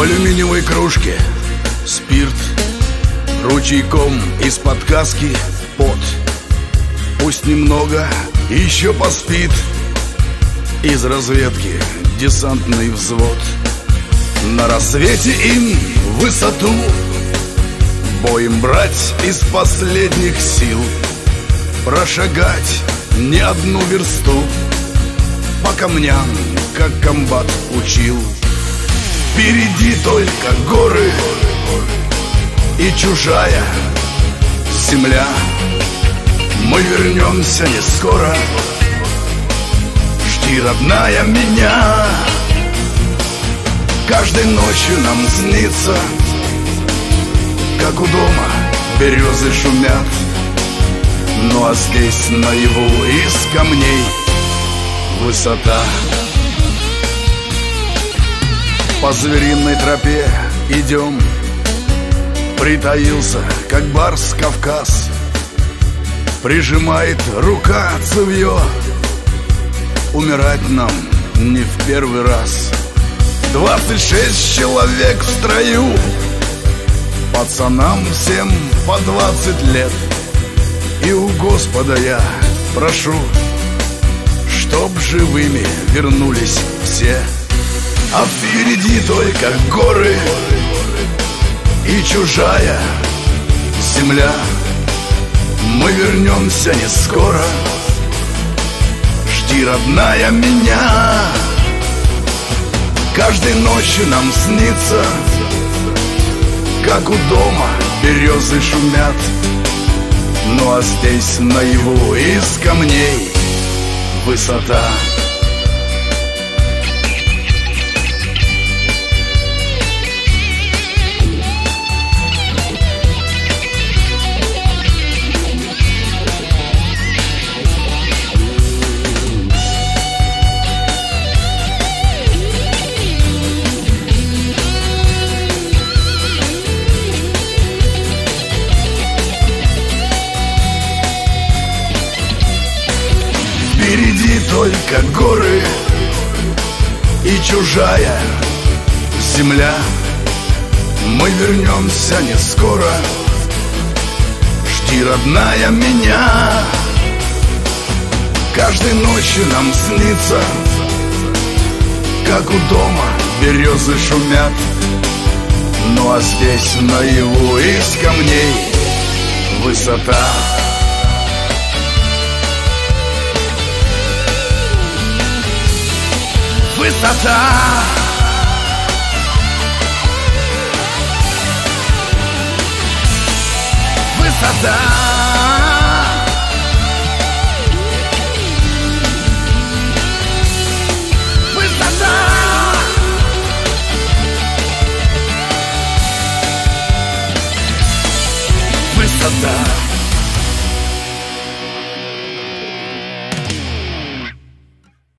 алюминиевой кружке спирт, ручейком из-под каски пот. Пусть немного еще поспит из разведки десантный взвод. На рассвете им высоту боем брать из последних сил, прошагать не одну версту по камням, как комбат учил. Впереди только горы и чужая земля. Мы вернемся не скоро, жди, родная, меня. Каждой ночью нам снится, как у дома березы шумят. Ну а здесь наяву из камней высота. По звериной тропе идем, притаился, как барс, Кавказ. Прижимает рука цевьё, умирать нам не в первый раз. 26 человек в строю, пацанам всем по 20 лет. И у Господа я прошу, чтоб живыми вернулись все. А впереди только горы и чужая земля. Мы вернемся не скоро, жди, родная, меня. Каждой ночью нам снится, как у дома березы шумят. Ну а здесь наяву из камней высота. Впереди только горы и чужая земля. Мы вернемся не скоро, жди, родная, меня. Каждой ночью нам снится, как у дома березы шумят. Ну а здесь наяву из камней высота. Высота. Высота.